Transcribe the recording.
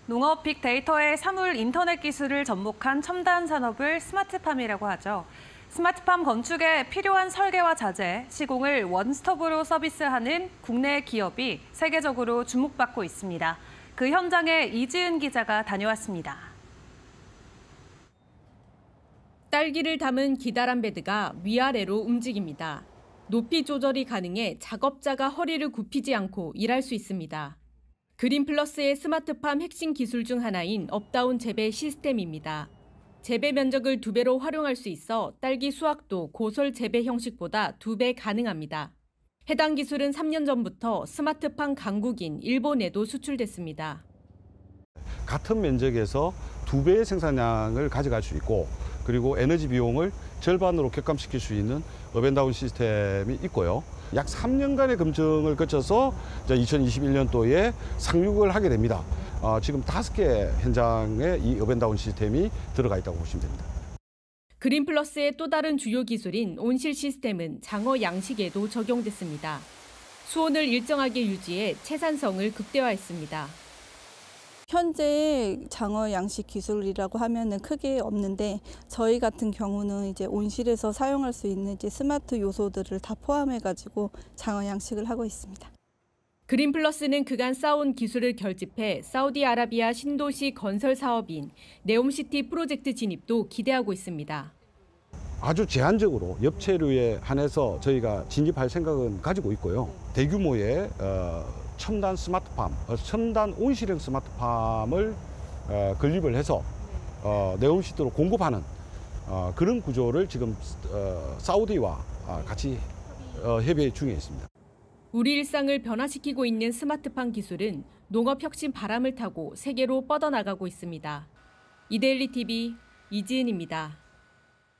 농업 빅데이터의 사물 인터넷 기술을 접목한 첨단 산업을 스마트팜이라고 하죠. 스마트팜 건축에 필요한 설계와 자재, 시공을 원스톱으로 서비스하는 국내 기업이 세계적으로 주목받고 있습니다. 그 현장에 이지은 기자가 다녀왔습니다. 딸기를 담은 기다란 베드가 위아래로 움직입니다. 높이 조절이 가능해 작업자가 허리를 굽히지 않고 일할 수 있습니다. 그린플러스의 스마트팜 핵심 기술 중 하나인 업다운 재배 시스템입니다. 재배 면적을 2배로 활용할 수 있어 딸기 수확도 고설 재배 형식보다 2배 가능합니다. 해당 기술은 3년 전부터 스마트팜 강국인 일본에도 수출됐습니다. 같은 면적에서 2배의 생산량을 가져갈 수 있고 그리고 에너지 비용을 절반으로 격감시킬 수 있는 업앤다운 시스템이 있고요. 약 3년간의 검증을 거쳐서 2021년도에 상륙을 하게 됩니다. 지금 5개 현장에 이 업앤다운 시스템이 들어가 있다고 보시면 됩니다. 그린플러스의 또 다른 주요 기술인 온실 시스템은 장어 양식에도 적용됐습니다. 수온을 일정하게 유지해 채산성을 극대화했습니다. 현재 장어 양식 기술이라고 하면은 크게 없는데 저희 같은 경우는 이제 온실에서 사용할 수 있는 이제 스마트 요소들을 다 포함해가지고 장어 양식을 하고 있습니다. 그린플러스는 그간 쌓아온 기술을 결집해 사우디아라비아 신도시 건설 사업인 네옴시티 프로젝트 진입도 기대하고 있습니다. 아주 제한적으로 엽채류에 한해서 저희가 진입할 생각은 가지고 있고요. 대규모의 첨단 스마트팜, 첨단 온실형 스마트팜을 건립을 해서 네옴시티로 공급하는 그런 구조를 지금 사우디와 같이 협의 중에 있습니다. 우리 일상을 변화시키고 있는 스마트팜 기술은 농업 혁신 바람을 타고 세계로 뻗어나가고 있습니다. 이데일리 TV 이지은입니다.